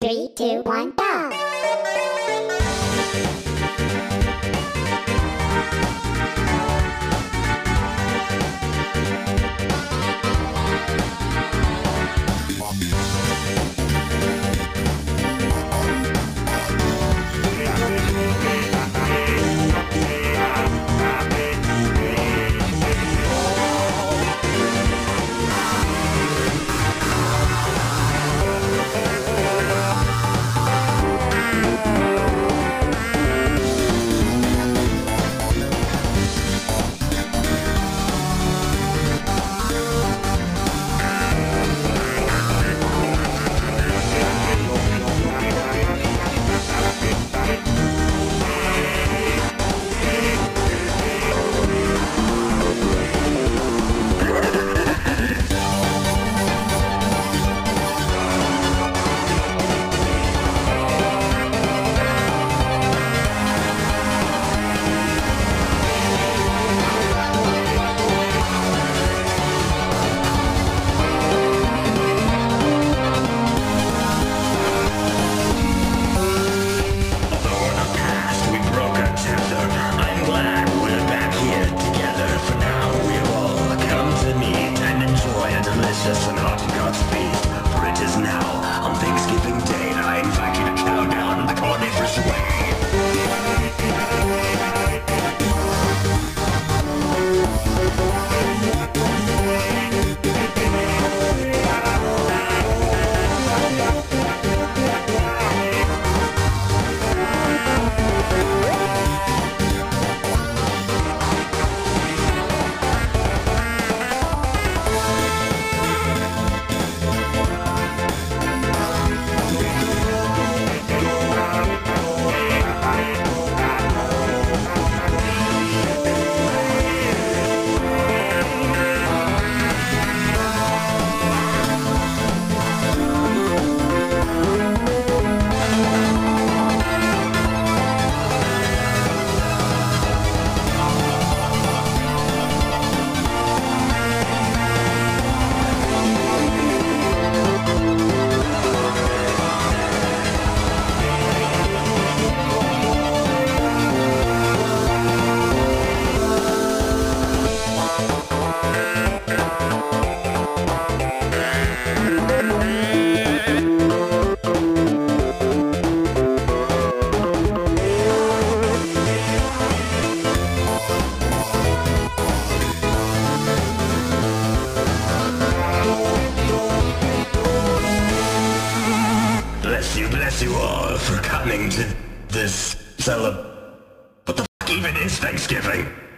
3, 2, 1, go! Delicious and hot God's feast, for it is now on Thanksgiving Day that I invite you to chow down the carnivorous Bless you all for coming to this What the fuck even is Thanksgiving?